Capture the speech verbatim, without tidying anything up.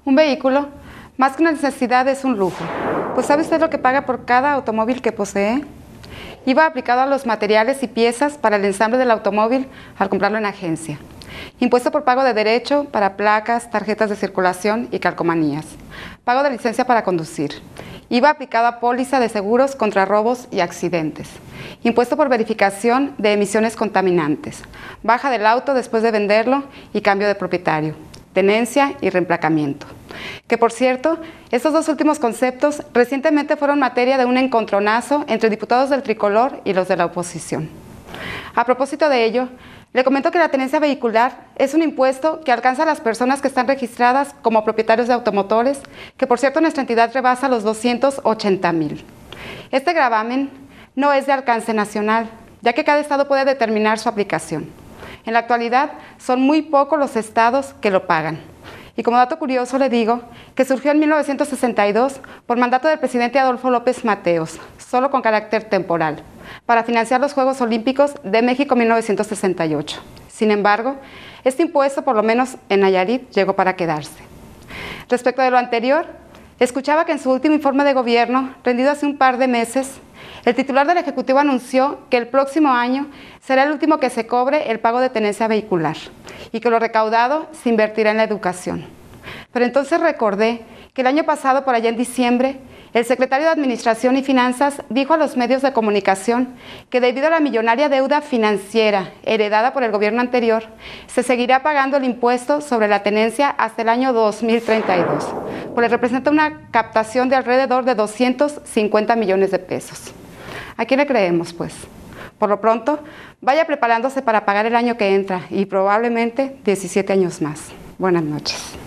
Un vehículo, más que una necesidad, es un lujo. Pues ¿sabe usted lo que paga por cada automóvil que posee? I V A aplicado a los materiales y piezas para el ensamble del automóvil al comprarlo en agencia. Impuesto por pago de derecho para placas, tarjetas de circulación y calcomanías. Pago de licencia para conducir. I V A aplicado a póliza de seguros contra robos y accidentes. Impuesto por verificación de emisiones contaminantes. Baja del auto después de venderlo y cambio de propietario. Tenencia y reemplacamiento. Que por cierto, estos dos últimos conceptos recientemente fueron materia de un encontronazo entre diputados del tricolor y los de la oposición. A propósito de ello, le comento que la tenencia vehicular es un impuesto que alcanza a las personas que están registradas como propietarios de automotores, que por cierto nuestra entidad rebasa los doscientos ochenta mil. Este gravamen no es de alcance nacional, ya que cada estado puede determinar su aplicación. En la actualidad son muy pocos los estados que lo pagan. Y como dato curioso le digo que surgió en mil novecientos sesenta y dos por mandato del presidente Adolfo López Mateos, solo con carácter temporal, para financiar los Juegos Olímpicos de México mil novecientos sesenta y ocho. Sin embargo, este impuesto, por lo menos en Nayarit, llegó para quedarse. Respecto de lo anterior, escuchaba que en su último informe de gobierno, rendido hace un par de meses, el titular del Ejecutivo anunció que el próximo año será el último que se cobre el pago de tenencia vehicular y que lo recaudado se invertirá en la educación. Pero entonces recordé que el año pasado, por allá en diciembre, el secretario de Administración y Finanzas dijo a los medios de comunicación que debido a la millonaria deuda financiera heredada por el gobierno anterior, se seguirá pagando el impuesto sobre la tenencia hasta el año dos mil treinta y dos, pues representa una captación de alrededor de doscientos cincuenta millones de pesos. ¿A quién le creemos, pues? Por lo pronto, vaya preparándose para pagar el año que entra y probablemente diecisiete años más. Buenas noches.